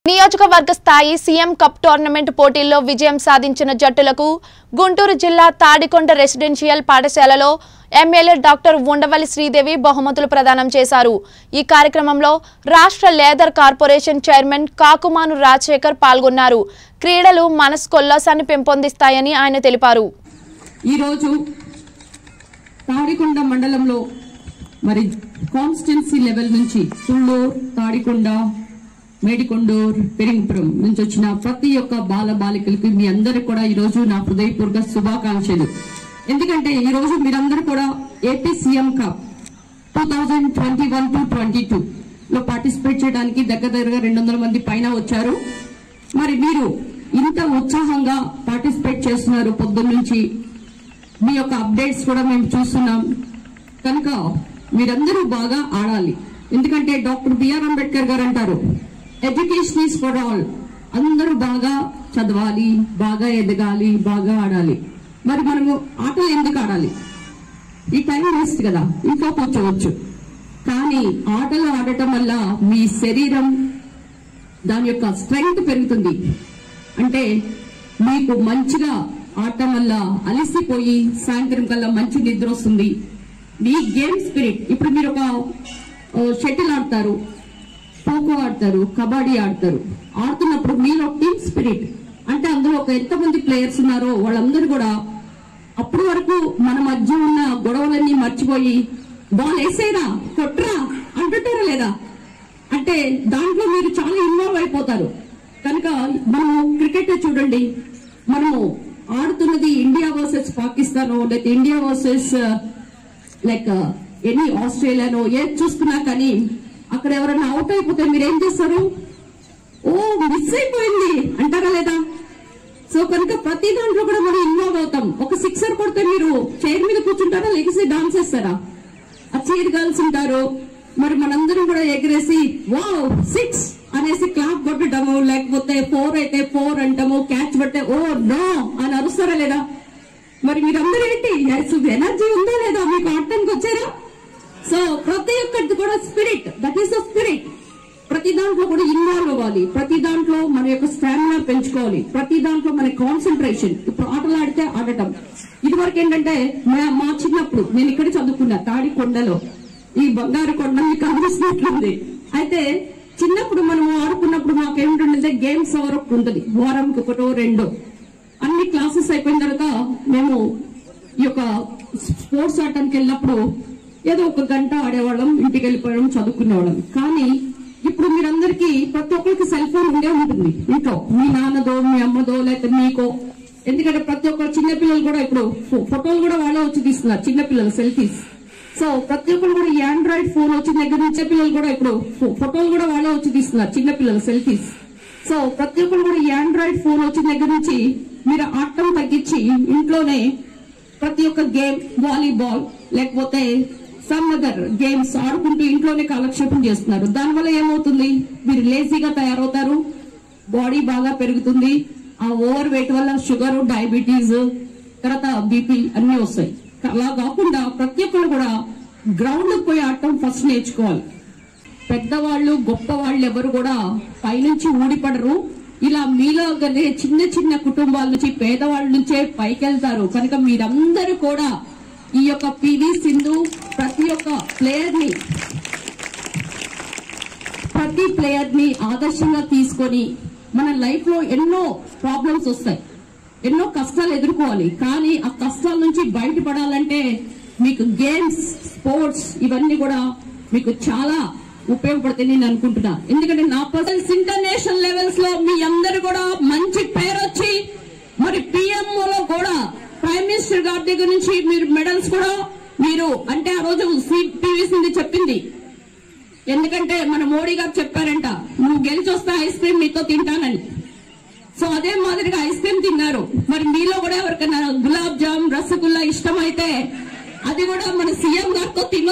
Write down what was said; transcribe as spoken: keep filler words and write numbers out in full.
నియోజకవర్గ స్థాయి CM cup tournament పోటీల్లో విజయం సాధించిన జట్టులకు గుంటూరు జిల్లా తాడికొండ రెసిడెన్షియల్ పాఠశాలలో ఎమ్మెల్యే డాక్టర్ ఉండవల్లి శ్రీదేవి బహుమతులు ప్రదానం చేశారు। ఈ కార్యక్రమంలో రాష్ట్ర leather corporation chairman Kakumanu Rajasekhar పాల్గొన్నారు। క్రీడలు మనస్కోల్లాసాన్ని పెంపొందిస్తాయని ఆయన తెలిపారు। ఈ రోజు తాడికొండ మండలంలో మరి కాన్స్టిట్యున్సీ లెవెల్ నుంచి తుళ్ళూరు తాడికొండ మేడికొండూరు పెరింపురం నుంచి వచ్చిన ప్రతి ఒక్క బాల బాలికలకి మీ అందరికి కూడా ఈ రోజు నా హృదయపూర్వక శుభాకాంక్షలు। ఎందుకంటే ఈ రోజు మీరందరూ కూడా AP CM cup two thousand twenty one to twenty two లో పార్టిసిపేట్ చేయడానికి దగ్గర దగ్గరగా రెండు వందల మంది పైన వచ్చారు। మరి మీరు ఇంత ఉత్సాహంగా పార్టిసిపేట్ చేస్తున్నారు, పొద్దున్న నుంచి మీ యొక్క అప్డేట్స్ కూడా మేము చూస్తున్నాం కనుక మీరందరూ బాగా ఆడాలి। ఎందుకంటే డాక్టర్ బిఆర్ అంబేద్కర్ గారు అంటారు, ఎడ్యుకేషన్ ఈజ్ ఫర్ ఆల్, అందరూ బాగా చదవాలి, బాగా ఎదగాలి, బాగా ఆడాలి। మరి మనము ఆటలు ఎందుకు ఆడాలి? ఈ టైం వేస్ట్ కదా, ఇంట్లో కూర్చోవచ్చు, కానీ ఆటలు ఆడటం వల్ల మీ శరీరం దాని యొక్క స్ట్రెంగ్త్ పెరుగుతుంది। అంటే మీకు మంచిగా ఆడటం వల్ల అలసిపోయి సాయంత్రం కల్లా మంచి నిద్ర వస్తుంది। మీ గేమ్ స్పిరిట్, ఇప్పుడు మీరు ఒక షటిల్ ఆడతారు, ఖోఖో ఆడతారు, కబడ్డీ ఆడతారు, ఆడుతున్నప్పుడు మీలో టీమ్ స్పిరిట్ అంటే అందులో ఒక ఎంతమంది ప్లేయర్స్ ఉన్నారో వాళ్ళందరూ కూడా అప్పటి వరకు మన మధ్య ఉన్న గొడవలన్నీ మర్చిపోయి బాల్ వేసేరా కొట్రా అంటుంటారా లేదా? అంటే దాంట్లో మీరు చాలా ఇన్వాల్వ్ అయిపోతారు। కనుక మనము క్రికెట్ చూడండి, మనము ఆడుతున్నది ఇండియా వర్సెస్ పాకిస్తాన్, లేకపోతే ఇండియా వర్సెస్ లైక్ ఎనీ ఆస్ట్రేలియానో ఏది చూస్తున్నా కానీ అక్కడ ఎవరైనా అవుట్ అయిపోతే మీరు ఏం చేస్తారు? ఓ మిస్ అయిపోయింది అంటారా లేదా? సో కనుక ప్రతి దాంట్లో కూడా మనం ఇన్వాల్వ్ అవుతాం। ఒక సిక్సర్ కొడితే మీరు చైర్ మీద కూర్చుంటారా, లేకపోతే డాన్స్ చేస్తారా? ఆ చైర్ గర్ల్స్ ఉంటారు, మరి మనందరం కూడా ఎగిరేసి వావ్ సిక్స్ అనేసి క్లాప్ కొట్టడము, లేకపోతే ఫోర్ అయితే ఫోర్ అంటాము, క్యాచ్ పడితే ఓ నో అని అరుస్తారా లేదా? మరి మీరందరూ ఏంటి ఎనర్జీ ఉందా లేదా? మీకు ఆడటానికి వచ్చారా? సో ప్రతి ఒక్కటి కూడా spirit, that is the spirit. ప్రతి దాంట్లో కూడా ఇన్వాల్వ్ అవ్వాలి, ప్రతి దాంట్లో మన యొక్క స్టామినా పెంచుకోవాలి, ప్రతి దాంట్లో మన కాన్సన్ట్రేషన్। ఇప్పుడు ఆటలు ఆడితే ఆడటం, ఇది వరకు ఏంటంటే మా చిన్నప్పుడు నేను ఇక్కడ చదువుకున్నా తాడికొండలో, ఈ బంగారు కొండ మీకు కనిపిస్తున్నట్లుంది। అయితే చిన్నప్పుడు మనం ఆడుకున్నప్పుడు మాకేమిటంటే గేమ్స్ అవర్ ఒకటి ఉంటుంది, వారంకి ఒకటో రెండో, అన్ని క్లాసెస్ అయిపోయిన తర్వాత మేము ఈ యొక్క స్పోర్ట్స్ ఆడటానికి వెళ్ళినప్పుడు ఏదో ఒక గంట ఆడేవాళ్ళం, ఇంటికి వెళ్ళిపోవడం, చదువుకునేవాళ్ళం। కానీ ఇప్పుడు మీరందరికీ ప్రతి ఒక్కరికి సెల్ ఫోన్ ఉండే ఉంటుంది ఇంట్లో, మీ నాన్నదో మీ అమ్మదో లేకపోతే మీకో। ఎందుకంటే ప్రతి ఒక్కరు చిన్నపిల్లలు కూడా ఇప్పుడు ఫోటోలు కూడా వాళ్ళే వచ్చి తీస్తున్నారు, చిన్నపిల్లలు సెల్ఫీస్। సో ప్రతి ఒక్కరు కూడా ఈ ఆండ్రాయిడ్ ఫోన్ వచ్చిన దగ్గర నుంచి పిల్లలు కూడా ఇప్పుడు ఫోటోలు కూడా వాళ్ళే వచ్చి తీస్తున్నారు, చిన్నపిల్లలు సెల్ఫీస్। సో ప్రతి ఒక్కరు కూడా ఈ ఆండ్రాయిడ్ ఫోన్ వచ్చిన దగ్గర నుంచి మీరు ఆడటం తగ్గించి ఇంట్లోనే ప్రతి ఒక్క గేమ్, వాలీబాల్ లేకపోతే సమ్ అదర్ గేమ్స్ ఆడుకుంటూ ఇంట్లోనే కాలక్షేపం చేస్తున్నారు। దానివల్ల ఏమవుతుంది? మీరు లేజీగా తయారవుతారు, బాడీ బాగా పెరుగుతుంది, ఆ ఓవర్ వెయిట్ వల్ల షుగర్, డయాబెటీస్, తర్వాత బీపీ అన్ని వస్తాయి। అలా కాకుండా ప్రతి ఒక్కరు కూడా గ్రౌండ్ పోయి ఆడటం ఫస్ట్ నేర్చుకోవాలి। పెద్దవాళ్ళు గొప్ప వాళ్ళు ఎవరు కూడా పైనుంచి ఊడిపడరు, ఇలా మీలోగానే చిన్న చిన్న కుటుంబాల నుంచి పేదవాళ్ళ నుంచే పైకి వెళ్తారు। కనుక మీరందరూ కూడా ఈ యొక్క పివి సింధు ప్రతి ఒక్క ప్లేయర్ ని ప్రతి ప్లేయర్ ని ఆదర్శంగా తీసుకొని మన లైఫ్ లో ఎన్నో ప్రాబ్లమ్స్ వస్తాయి, ఎన్నో కష్టాలు ఎదుర్కోవాలి, కానీ ఆ కష్టాల నుంచి బయటపడాలంటే మీకు గేమ్స్, స్పోర్ట్స్ ఇవన్నీ కూడా మీకు చాలా ఉపయోగపడతాయి నేను అనుకుంటున్నా। ఎందుకంటే నా పర్సన్స్ ఇంటర్నేషనల్ లెవెల్స్ లో మీ అందరు కూడా మంచి పేరు వచ్చి, మరి పిఎంఓ లో కూడా ప్రైమ్ మినిస్టర్ గారి దగ్గర నుంచి మీరు మెడల్స్ కూడా మీరు అంటే ఆ రోజు పివి సింధు చెప్పింది, ఎందుకంటే మన మోడీ గారు చెప్పారంట నువ్వు గెలిచి వస్తే ఐస్ క్రీమ్ నీతో తింటానని। సో అదే మాదిరిగా ఐస్ క్రీమ్ తిన్నారు। మరి మీలో కూడా ఎవరికైనా గులాబ్ జామ్, రసగుల్లా ఇష్టమైతే అది కూడా మన సీఎం గారితో తిన్న